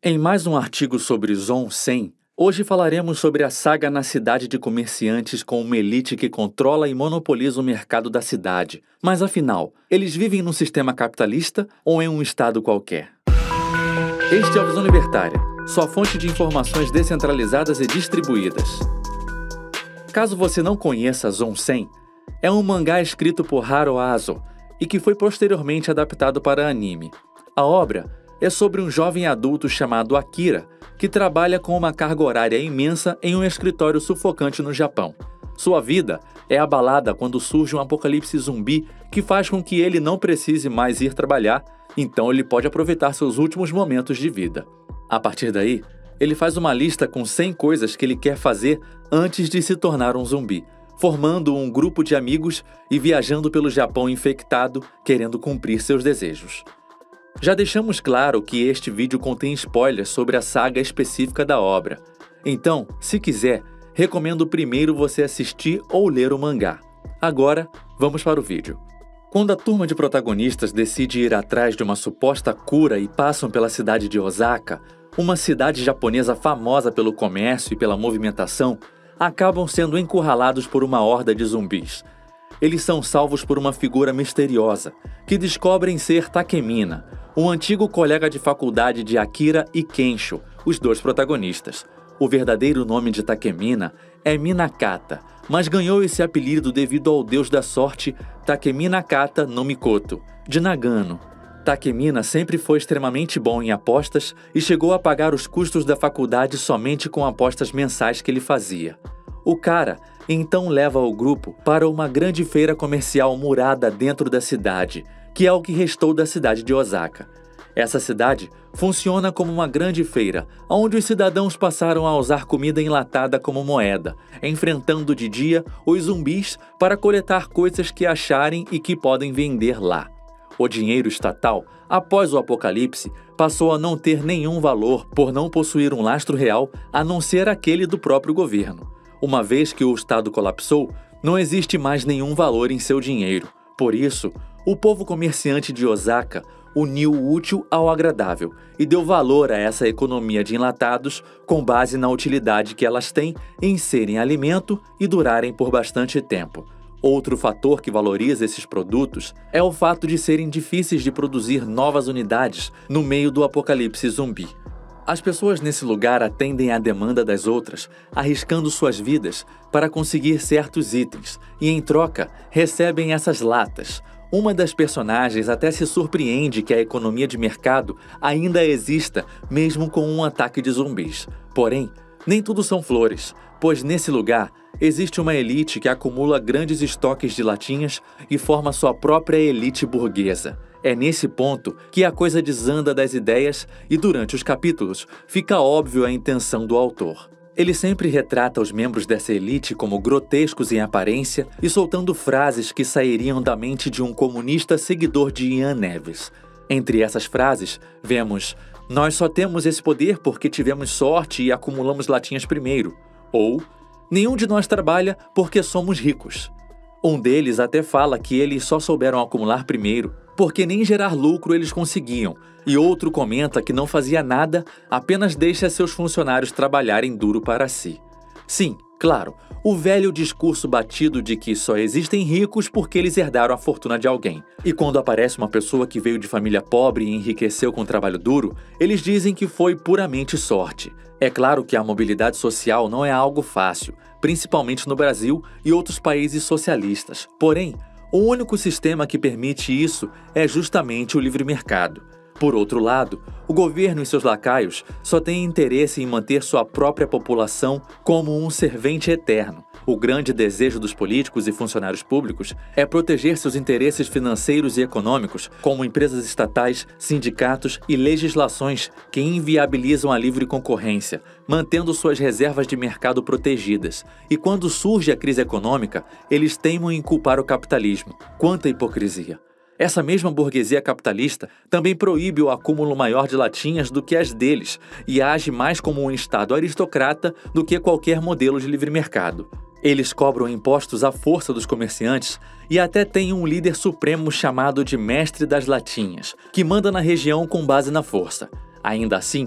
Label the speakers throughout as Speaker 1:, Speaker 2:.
Speaker 1: Em mais um artigo sobre Zon 100, hoje falaremos sobre a saga na cidade de comerciantes com uma elite que controla e monopoliza o mercado da cidade. Mas afinal, eles vivem num sistema capitalista ou em um estado qualquer? Este é o Visão Libertária, sua fonte de informações descentralizadas e distribuídas. Caso você não conheça Zon 100, é um mangá escrito por Haro Azo e que foi posteriormente adaptado para anime. A obra é sobre um jovem adulto chamado Akira, que trabalha com uma carga horária imensa em um escritório sufocante no Japão. Sua vida é abalada quando surge um apocalipse zumbi que faz com que ele não precise mais ir trabalhar, então ele pode aproveitar seus últimos momentos de vida. A partir daí, ele faz uma lista com 100 coisas que ele quer fazer antes de se tornar um zumbi, formando um grupo de amigos e viajando pelo Japão infectado, querendo cumprir seus desejos. Já deixamos claro que este vídeo contém spoilers sobre a saga específica da obra. Então, se quiser, recomendo primeiro você assistir ou ler o mangá. Agora, vamos para o vídeo. Quando a turma de protagonistas decide ir atrás de uma suposta cura e passam pela cidade de Osaka, uma cidade japonesa famosa pelo comércio e pela movimentação, acabam sendo encurralados por uma horda de zumbis. Eles são salvos por uma figura misteriosa, que descobrem ser Takemina, um antigo colega de faculdade de Akira e Kensho, os dois protagonistas. O verdadeiro nome de Takemina é Minakata, mas ganhou esse apelido devido ao deus da sorte Takeminakata no Mikoto, de Nagano. Takemina sempre foi extremamente bom em apostas e chegou a pagar os custos da faculdade somente com apostas mensais que ele fazia. O cara então leva o grupo para uma grande feira comercial murada dentro da cidade, que é o que restou da cidade de Osaka. Essa cidade funciona como uma grande feira, onde os cidadãos passaram a usar comida enlatada como moeda, enfrentando de dia os zumbis para coletar coisas que acharem e que podem vender lá. O dinheiro estatal, após o apocalipse, passou a não ter nenhum valor por não possuir um lastro real a não ser aquele do próprio governo. Uma vez que o Estado colapsou, não existe mais nenhum valor em seu dinheiro. Por isso, o povo comerciante de Osaka uniu o útil ao agradável e deu valor a essa economia de enlatados com base na utilidade que elas têm em serem alimento e durarem por bastante tempo. Outro fator que valoriza esses produtos é o fato de serem difíceis de produzir novas unidades no meio do apocalipse zumbi. As pessoas nesse lugar atendem à demanda das outras, arriscando suas vidas para conseguir certos itens e, em troca, recebem essas latas. Uma das personagens até se surpreende que a economia de mercado ainda exista, mesmo com um ataque de zumbis. Porém, nem tudo são flores, pois nesse lugar existe uma elite que acumula grandes estoques de latinhas e forma sua própria elite burguesa. É nesse ponto que a coisa desanda das ideias e durante os capítulos fica óbvio a intenção do autor. Ele sempre retrata os membros dessa elite como grotescos em aparência e soltando frases que sairiam da mente de um comunista seguidor de Ian Neves. Entre essas frases, vemos: "Nós só temos esse poder porque tivemos sorte e acumulamos latinhas primeiro", ou "Nenhum de nós trabalha porque somos ricos". Um deles até fala que eles só souberam acumular primeiro porque nem gerar lucro eles conseguiam, e outro comenta que não fazia nada, apenas deixa seus funcionários trabalharem duro para si. Sim, claro, o velho discurso batido de que só existem ricos porque eles herdaram a fortuna de alguém. E quando aparece uma pessoa que veio de família pobre e enriqueceu com trabalho duro, eles dizem que foi puramente sorte. É claro que a mobilidade social não é algo fácil, principalmente no Brasil e outros países socialistas. Porém, o único sistema que permite isso é justamente o livre mercado. Por outro lado, o governo e seus lacaios só têm interesse em manter sua própria população como um servente eterno. O grande desejo dos políticos e funcionários públicos é proteger seus interesses financeiros e econômicos, como empresas estatais, sindicatos e legislações que inviabilizam a livre concorrência, mantendo suas reservas de mercado protegidas. E quando surge a crise econômica, eles teimam em culpar o capitalismo. Quanta hipocrisia! Essa mesma burguesia capitalista também proíbe o acúmulo maior de latinhas do que as deles e age mais como um Estado aristocrata do que qualquer modelo de livre mercado. Eles cobram impostos à força dos comerciantes e até têm um líder supremo chamado de Mestre das Latinhas, que manda na região com base na força. Ainda assim,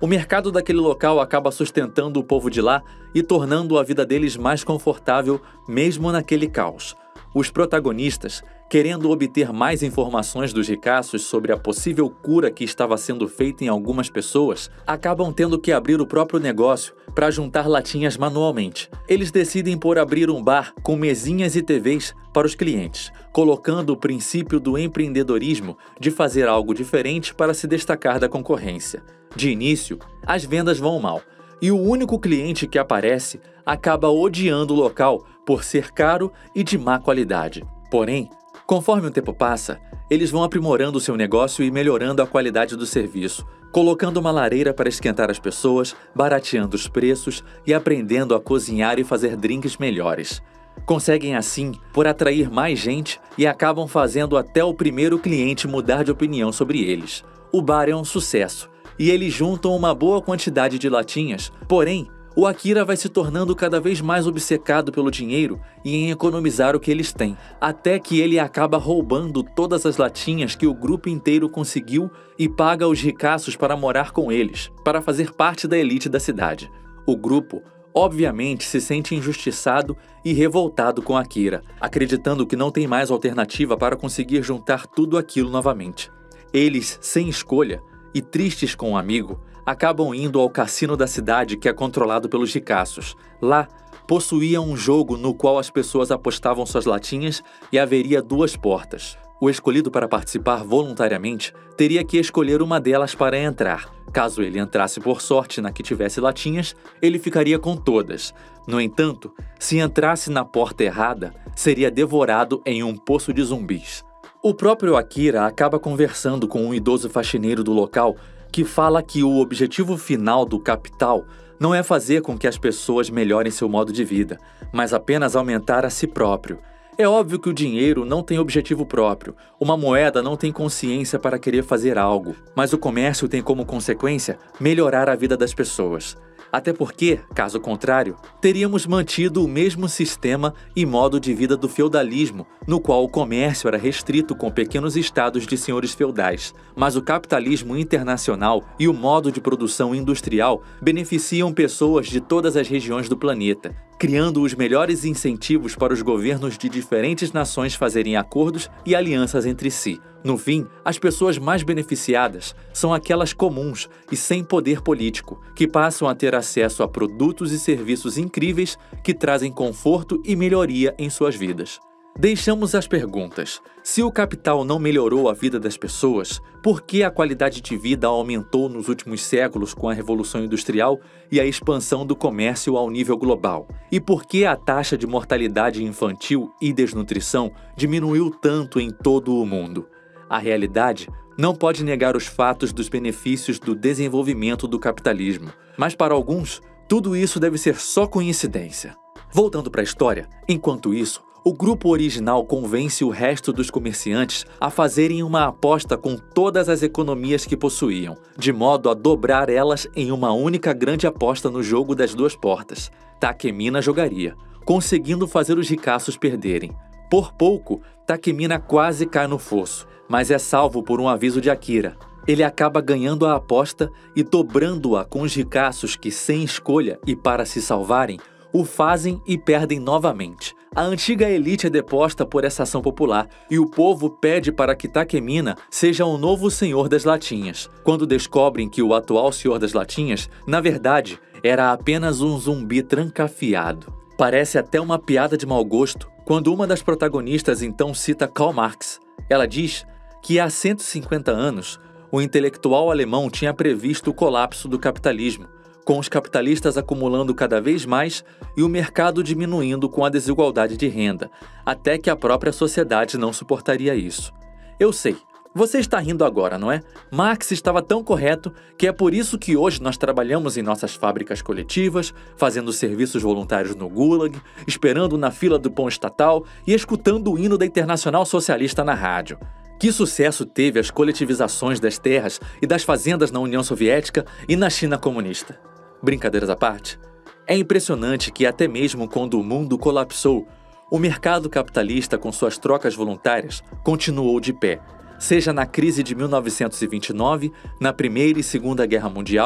Speaker 1: O mercado daquele local acaba sustentando o povo de lá e tornando a vida deles mais confortável, mesmo naquele caos. Os protagonistas, querendo obter mais informações dos ricaços sobre a possível cura que estava sendo feita em algumas pessoas, acabam tendo que abrir o próprio negócio para juntar latinhas manualmente. Eles decidem por abrir um bar com mesinhas e TVs para os clientes, colocando o princípio do empreendedorismo de fazer algo diferente para se destacar da concorrência. De início, as vendas vão mal, e o único cliente que aparece acaba odiando o local por ser caro e de má qualidade. Porém, conforme o tempo passa, eles vão aprimorando seu negócio e melhorando a qualidade do serviço, colocando uma lareira para esquentar as pessoas, barateando os preços e aprendendo a cozinhar e fazer drinks melhores. Conseguem assim por atrair mais gente e acabam fazendo até o primeiro cliente mudar de opinião sobre eles. O bar é um sucesso e eles juntam uma boa quantidade de latinhas, porém, o Akira vai se tornando cada vez mais obcecado pelo dinheiro e em economizar o que eles têm, até que ele acaba roubando todas as latinhas que o grupo inteiro conseguiu e paga aos ricaços para morar com eles, para fazer parte da elite da cidade. O grupo, obviamente, se sente injustiçado e revoltado com Akira, acreditando que não tem mais alternativa para conseguir juntar tudo aquilo novamente. Eles, sem escolha e tristes com um amigo, acabam indo ao cassino da cidade que é controlado pelos ricaços. Lá, possuía um jogo no qual as pessoas apostavam suas latinhas e haveria 2 portas. O escolhido para participar voluntariamente teria que escolher uma delas para entrar. Caso ele entrasse por sorte na que tivesse latinhas, ele ficaria com todas. No entanto, se entrasse na porta errada, seria devorado em um poço de zumbis. O próprio Akira acaba conversando com um idoso faxineiro do local que fala que o objetivo final do capital não é fazer com que as pessoas melhorem seu modo de vida, mas apenas aumentar a si próprio. É óbvio que o dinheiro não tem objetivo próprio, uma moeda não tem consciência para querer fazer algo, mas o comércio tem como consequência melhorar a vida das pessoas. Até porque, caso contrário, teríamos mantido o mesmo sistema e modo de vida do feudalismo, no qual o comércio era restrito com pequenos estados de senhores feudais. Mas o capitalismo internacional e o modo de produção industrial beneficiam pessoas de todas as regiões do planeta, criando os melhores incentivos para os governos de diferentes nações fazerem acordos e alianças entre si. No fim, as pessoas mais beneficiadas são aquelas comuns e sem poder político, que passam a ter acesso a produtos e serviços incríveis que trazem conforto e melhoria em suas vidas. Deixamos as perguntas. Se o capital não melhorou a vida das pessoas, por que a qualidade de vida aumentou nos últimos séculos com a Revolução Industrial e a expansão do comércio ao nível global? E por que a taxa de mortalidade infantil e desnutrição diminuiu tanto em todo o mundo? A realidade não pode negar os fatos dos benefícios do desenvolvimento do capitalismo, mas para alguns, tudo isso deve ser só coincidência. Voltando para a história, enquanto isso, o grupo original convence o resto dos comerciantes a fazerem uma aposta com todas as economias que possuíam, de modo a dobrar elas em uma única grande aposta no jogo das 2 portas. Takemina jogaria, conseguindo fazer os ricaços perderem. Por pouco, Takemina quase cai no fosso, mas é salvo por um aviso de Akira. Ele acaba ganhando a aposta e dobrando-a com os ricaços que, sem escolha e para se salvarem, o fazem e perdem novamente. A antiga elite é deposta por essa ação popular e o povo pede para que Takemina seja o novo senhor das latinhas, quando descobrem que o atual senhor das latinhas, na verdade, era apenas um zumbi trancafiado. Parece até uma piada de mau gosto quando uma das protagonistas então cita Karl Marx. Ela diz que há 150 anos, o intelectual alemão tinha previsto o colapso do capitalismo, com os capitalistas acumulando cada vez mais e o mercado diminuindo com a desigualdade de renda, até que a própria sociedade não suportaria isso. Eu sei, você está rindo agora, não é? Marx estava tão correto que é por isso que hoje nós trabalhamos em nossas fábricas coletivas, fazendo serviços voluntários no Gulag, esperando na fila do pão estatal e escutando o hino da Internacional Socialista na rádio. Que sucesso teve as coletivizações das terras e das fazendas na União Soviética e na China comunista? Brincadeiras à parte, é impressionante que até mesmo quando o mundo colapsou, o mercado capitalista com suas trocas voluntárias continuou de pé, seja na crise de 1929, na Primeira e Segunda Guerra Mundial,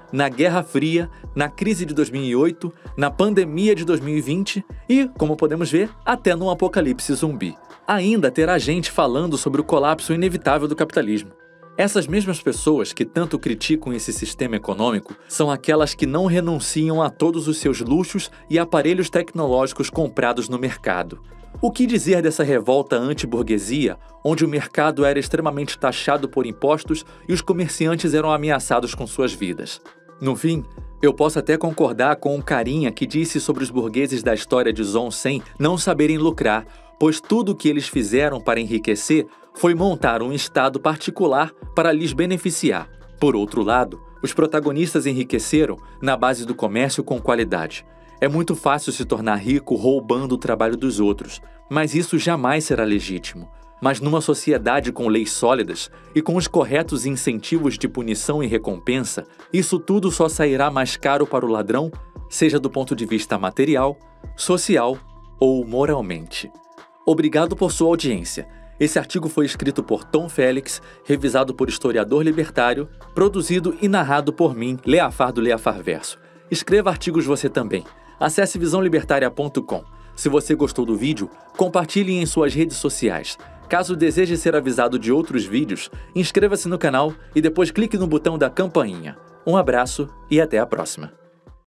Speaker 1: na Guerra Fria, na crise de 2008, na pandemia de 2020 e, como podemos ver, até no apocalipse zumbi. Ainda terá gente falando sobre o colapso inevitável do capitalismo. Essas mesmas pessoas que tanto criticam esse sistema econômico são aquelas que não renunciam a todos os seus luxos e aparelhos tecnológicos comprados no mercado. O que dizer dessa revolta anti-burguesia, onde o mercado era extremamente taxado por impostos e os comerciantes eram ameaçados com suas vidas? No fim, eu posso até concordar com um carinha que disse sobre os burgueses da história de Zon 100 não saberem lucrar, pois tudo o que eles fizeram para enriquecer foi montar um estado particular para lhes beneficiar. Por outro lado, os protagonistas enriqueceram na base do comércio com qualidade. É muito fácil se tornar rico roubando o trabalho dos outros, mas isso jamais será legítimo. Mas numa sociedade com leis sólidas e com os corretos incentivos de punição e recompensa, isso tudo só sairá mais caro para o ladrão, seja do ponto de vista material, social ou moralmente. Obrigado por sua audiência. Esse artigo foi escrito por Tom Félix, revisado por historiador libertário, produzido e narrado por mim, Leafar do Leafarverso. Escreva artigos você também. Acesse visãolibertaria.com. Se você gostou do vídeo, compartilhe em suas redes sociais. Caso deseje ser avisado de outros vídeos, inscreva-se no canal e depois clique no botão da campainha. Um abraço e até a próxima.